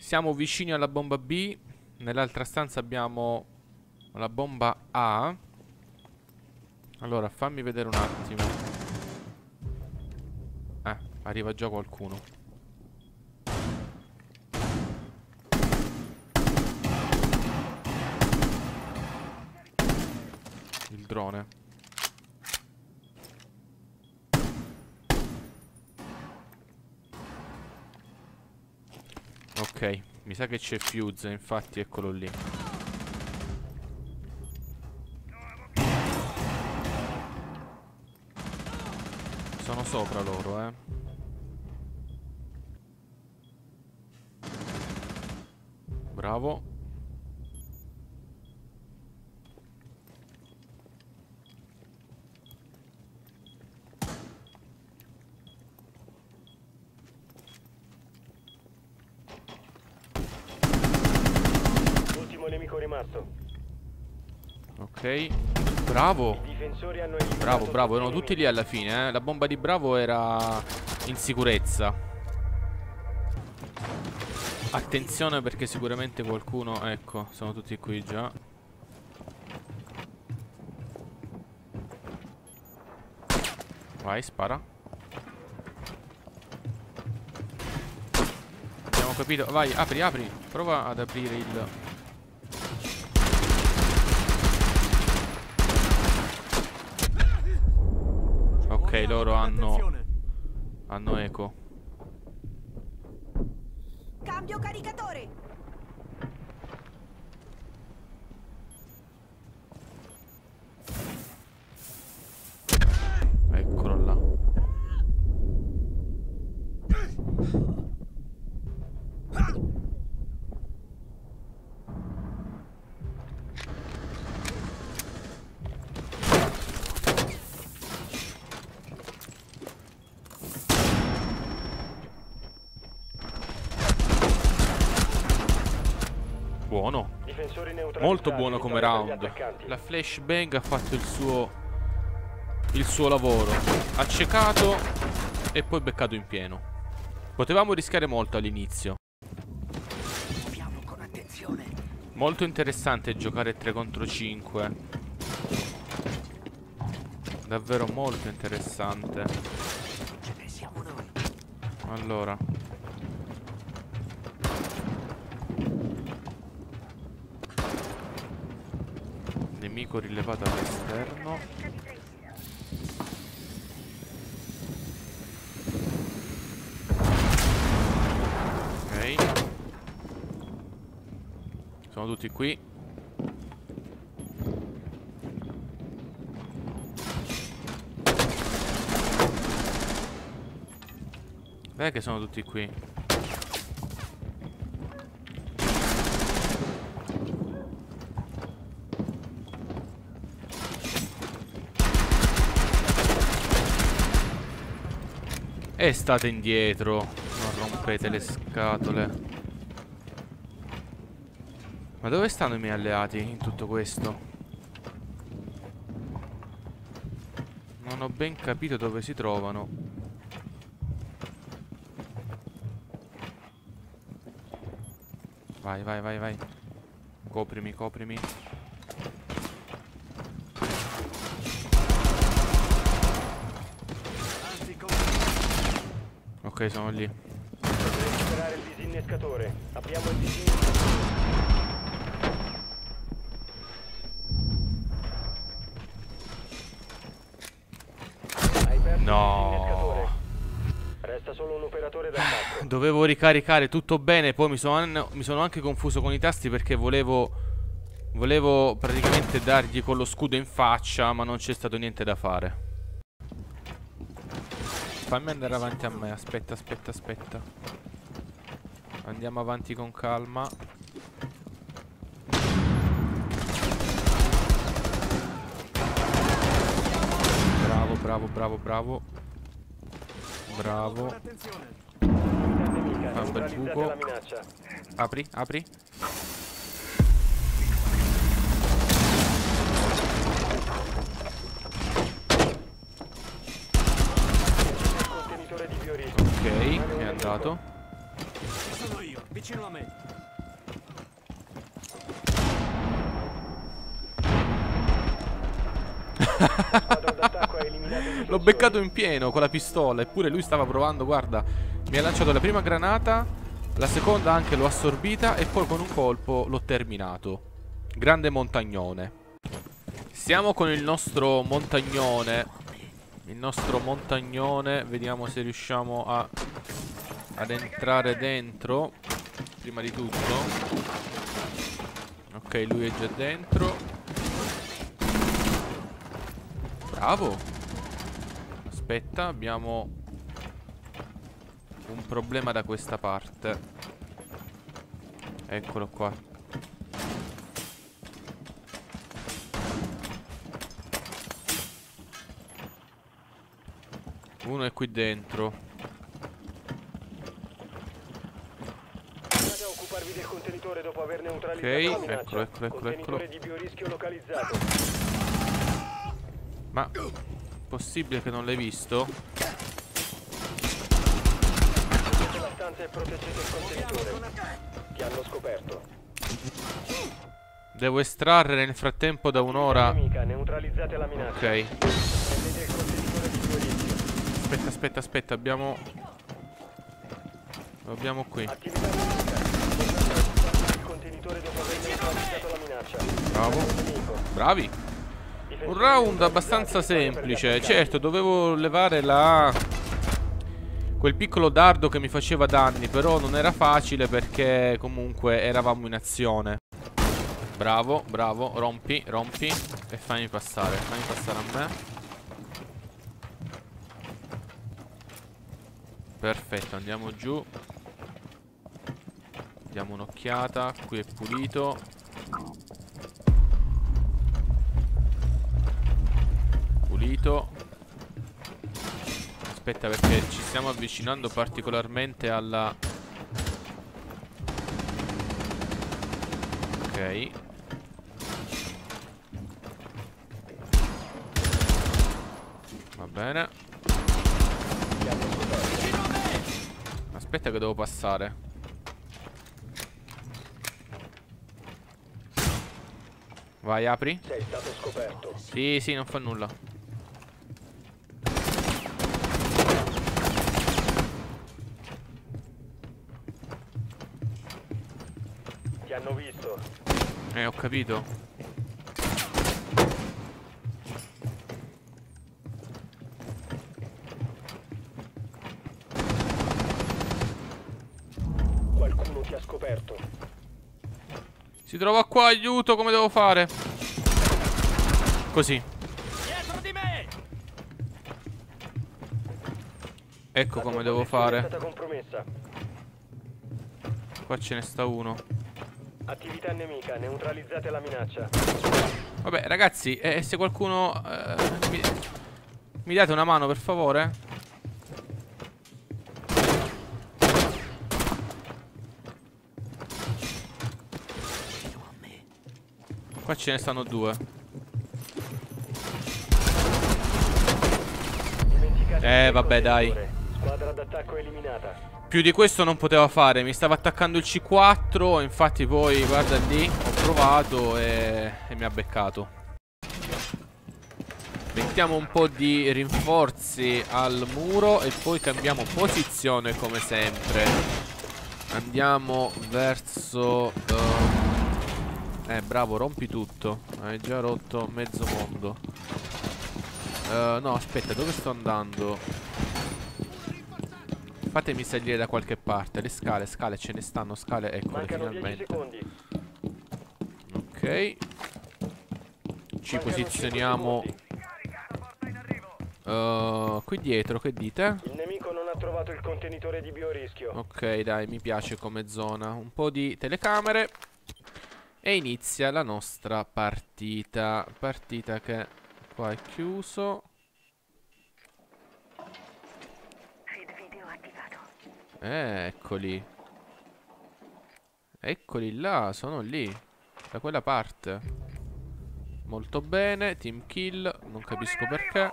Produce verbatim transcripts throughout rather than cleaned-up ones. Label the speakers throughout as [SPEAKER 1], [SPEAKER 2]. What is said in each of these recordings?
[SPEAKER 1] Siamo vicini alla bomba B. Nell'altra stanza abbiamo la bomba A. Allora, fammi vedere un attimo. Eh, arriva già qualcuno. Il drone. Ok, mi sa che c'è Fuse, infatti eccolo lì. Sono sopra loro, eh. Bravo.
[SPEAKER 2] Ultimo nemico rimasto.
[SPEAKER 1] Ok. Bravo.
[SPEAKER 2] I difensori hanno eliminato
[SPEAKER 1] Bravo, bravo.
[SPEAKER 2] tutti i
[SPEAKER 1] Erano tutti lì
[SPEAKER 2] nemici.
[SPEAKER 1] alla fine, eh. La bomba di Bravo era in sicurezza. Attenzione perché sicuramente qualcuno... Ecco, sono tutti qui già. Vai, spara. Abbiamo capito. Vai, apri, apri. Prova ad aprire il... Ok, loro hanno... Hanno eco.
[SPEAKER 3] Cambio caricatore.
[SPEAKER 1] Eccolo là. Buono.
[SPEAKER 2] Difensori neutralizzati,
[SPEAKER 1] Molto buono come
[SPEAKER 2] vittoria degli
[SPEAKER 1] round.
[SPEAKER 2] attaccanti.
[SPEAKER 1] La flashbang ha fatto il suo Il suo lavoro. Ha ciecato e poi beccato in pieno. Potevamo rischiare molto all'inizio.
[SPEAKER 3] Con attenzione.
[SPEAKER 1] Molto interessante giocare tre contro cinque. Davvero molto interessante.
[SPEAKER 3] E siamo noi.
[SPEAKER 1] Allora, nemico rilevato all'esterno. Ok. Sono tutti qui. Dai che sono tutti qui. E state indietro. Non rompete le scatole. Ma dove stanno i miei alleati in tutto questo? Non ho ben capito dove si trovano. Vai, vai, vai, vai. Coprimi, coprimi. Ok, sono lì.
[SPEAKER 2] Potete recuperare il disinnescatore. Abbiamo il disinnescatore. Hai perso
[SPEAKER 1] No.
[SPEAKER 2] il disinnescatore. Resta solo un operatore d'attacco.
[SPEAKER 1] Dovevo ricaricare tutto bene. Poi mi sono, mi sono anche confuso con i tasti perché volevo Volevo praticamente dargli con lo scudo in faccia, ma non c'è stato niente da fare. Fammi andare avanti a me. Aspetta, aspetta, aspetta. Andiamo avanti con calma. Bravo, bravo, bravo, bravo. Bravo. Fa un bel buco. Apri, apri. Ok, è andato.
[SPEAKER 4] Vicino a me.
[SPEAKER 2] Squadra d'attacco ha eliminato i
[SPEAKER 1] L'ho
[SPEAKER 2] difensori.
[SPEAKER 1] beccato in pieno con la pistola. Eppure lui stava provando, guarda. Mi ha lanciato la prima granata, la seconda anche l'ho assorbita e poi con un colpo l'ho terminato. Grande montagnone. Stiamo con il nostro montagnone. Il nostro montagnone. Vediamo se riusciamo a ad entrare dentro. Prima di tutto. Ok, lui è già dentro. Bravo. Aspetta, abbiamo un problema da questa parte. Eccolo qua. Uno è qui dentro.
[SPEAKER 2] Andate a occuparvi del contenitore dopo aver neutralizzato
[SPEAKER 1] Ok,
[SPEAKER 2] la minaccia.
[SPEAKER 1] eccolo, eccolo, eccolo,
[SPEAKER 2] Contenitore
[SPEAKER 1] eccolo.
[SPEAKER 2] di biorischio localizzato.
[SPEAKER 1] Ma possibile che non l'hai visto?
[SPEAKER 2] Chiudete la stanza e proteggete il contenitore. Ti hanno scoperto.
[SPEAKER 1] Devo estrarre nel frattempo da un'ora.
[SPEAKER 2] Nemica, neutralizzate la minaccia.
[SPEAKER 1] Ok.
[SPEAKER 2] Prendete il contenitore di biorischio.
[SPEAKER 1] Aspetta, aspetta, aspetta, abbiamo. Lo abbiamo qui.
[SPEAKER 2] Attività nemica. Il contenitore dopo aver neutralizzato la minaccia.
[SPEAKER 1] Bravo.
[SPEAKER 2] Nemico.
[SPEAKER 1] Bravi. Un round abbastanza semplice. Certo, dovevo levare la quel piccolo dardo che mi faceva danni, però non era facile perché comunque eravamo in azione. Bravo, bravo, rompi, rompi e fammi passare, fammi passare a me. Perfetto, andiamo giù. Diamo un'occhiata, qui è pulito. Pulito. Aspetta, perché ci stiamo avvicinando particolarmente alla... Ok. Va bene. Aspetta che devo passare. Vai, apri.
[SPEAKER 2] Sei stato scoperto.
[SPEAKER 1] Sì, sì, non fa nulla.
[SPEAKER 2] Ti hanno visto.
[SPEAKER 1] Eh, ho capito.
[SPEAKER 2] Qualcuno ti ha scoperto.
[SPEAKER 1] Si trova qua, aiuto, come devo fare? Così.
[SPEAKER 4] Dietro di me!
[SPEAKER 1] Ecco
[SPEAKER 2] La
[SPEAKER 1] come
[SPEAKER 2] tua
[SPEAKER 1] devo
[SPEAKER 2] posizione
[SPEAKER 1] fare.
[SPEAKER 2] È stata compromessa.
[SPEAKER 1] Qua ce ne sta uno.
[SPEAKER 2] Attività nemica, neutralizzate la minaccia.
[SPEAKER 1] Vabbè, ragazzi, eh, se qualcuno eh, mi, mi date una mano, per favore? Qua ce ne stanno due.
[SPEAKER 2] Dimenticate
[SPEAKER 1] Eh,
[SPEAKER 2] il
[SPEAKER 1] vabbè, dai.
[SPEAKER 2] contenitore. Squadra d'attacco eliminata.
[SPEAKER 1] Più di questo non poteva fare. Mi stava attaccando il C quattro. Infatti poi, guarda lì, ho provato e, e mi ha beccato. Mettiamo un po' di rinforzi al muro e poi cambiamo posizione come sempre. Andiamo verso... Uh... Eh, bravo, rompi tutto. Hai già rotto mezzo mondo. uh, No, aspetta, dove sto andando? Fatemi salire da qualche parte. Le scale, scale, ce ne stanno scale. Eccole,
[SPEAKER 2] Mancano dieci
[SPEAKER 1] finalmente.
[SPEAKER 2] secondi.
[SPEAKER 1] Ok. Ci
[SPEAKER 2] Mancano
[SPEAKER 1] posizioniamo
[SPEAKER 2] cinque
[SPEAKER 1] uh, qui dietro, che dite?
[SPEAKER 2] Il nemico non ha trovato il contenitore di biorischio.
[SPEAKER 1] Ok, dai, mi piace come zona. Un po' di telecamere. E inizia la nostra partita. Partita che qua è chiuso.
[SPEAKER 3] Feed video attivato.
[SPEAKER 1] Eh, eccoli. Eccoli là, sono lì. Da quella parte. Molto bene, team kill. Non capisco perché.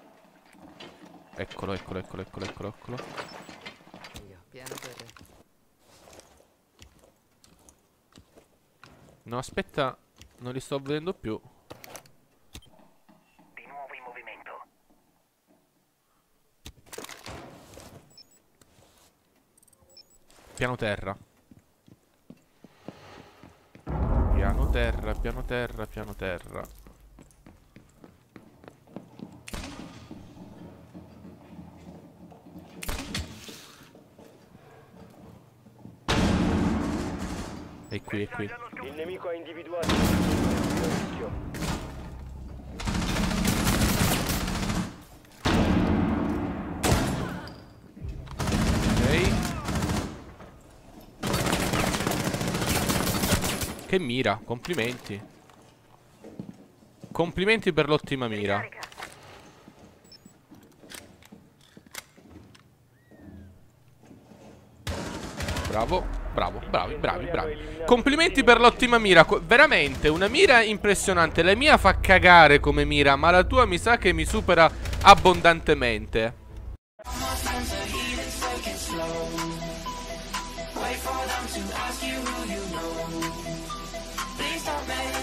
[SPEAKER 1] Eccolo, eccolo, eccolo, eccolo, eccolo, eccolo.
[SPEAKER 5] Io, piano per...
[SPEAKER 1] No, aspetta, non li sto vedendo più.
[SPEAKER 3] Di nuovo in movimento.
[SPEAKER 1] Piano terra. Piano terra, piano terra, piano terra. È qui, è qui.
[SPEAKER 2] Il nemico ha individuato il rischio.
[SPEAKER 1] Ok. Che mira, complimenti. Complimenti per l'ottima mira.
[SPEAKER 3] Ricarica.
[SPEAKER 1] Bravo, bravo, bravi, bravi, bravi. Complimenti per l'ottima mira. Co- Veramente, una mira impressionante. La mia fa cagare come mira, ma la tua mi sa che mi supera abbondantemente.
[SPEAKER 4] Wait for them to ask you who you know. Please don't make